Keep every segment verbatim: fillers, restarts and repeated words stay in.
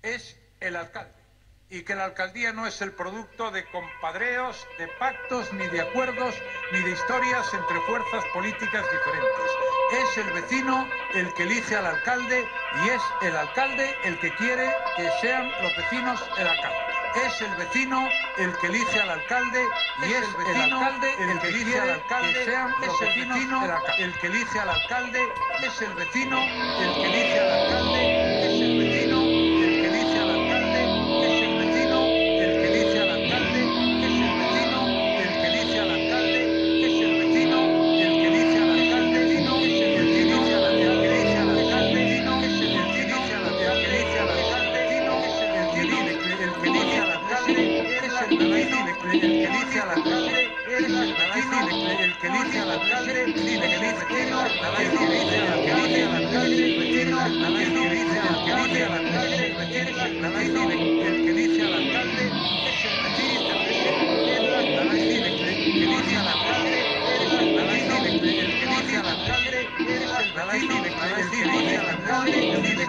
es el alcalde, y que la alcaldía no es el producto de compadreos, de pactos, ni de acuerdos, ni de historias entre fuerzas políticas diferentes. Es el vecino el que elige al alcalde y es el alcalde el que quiere que sean los vecinos el alcalde. Es el vecino el que elige al alcalde y es el alcalde el que elige al alcalde que sean los vecinos el alcalde. El que elige al alcalde es el vecino el que elige al alcalde, es el vecino el que elige al alcalde, es el vecino el que elige al alcalde, es el vecino el que elige al alcalde, es el vecino el que elige al alcalde, es el vecino el que elige al alcalde, es el vecino el que elige al alcalde, es el vecino el que elige al alcalde, es el vecino el que elige al alcalde, es el vecino el que elige al alcalde, es el vecino el que elige al alcalde, es el vecino el que elige al alcalde, es el vecino el que elige al alcalde, es el vecino el que elige al alcalde, es el vecino el que elige al alcalde, es el vecino el que elige al alcalde, es el vecino el que elige al alcalde, es el vecino el que elige al alcalde, es el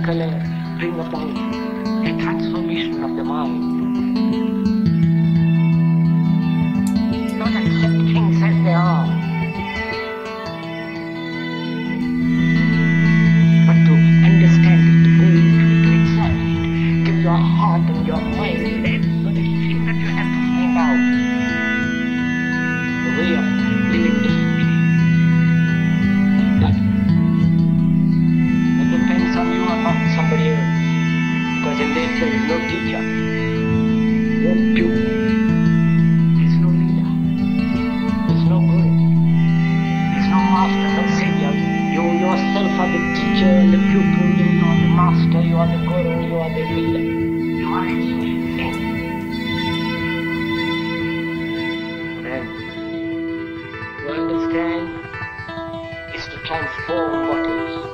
can uh, bring about a transformation of the mind. Not accept things as they are, but to understand it, to go into it, to examine it, give your heart and your mind everything that you have to find out. The way of living differently. But it depends on you and not somebody else. Because in this there is no teacher, no pupil, there's no leader, there's no guru, there's no master, no savior. You yourself are the teacher and the pupil, you are the master, you are the guru, you are the leader. You are everything. Friend, to understand is to transform what is.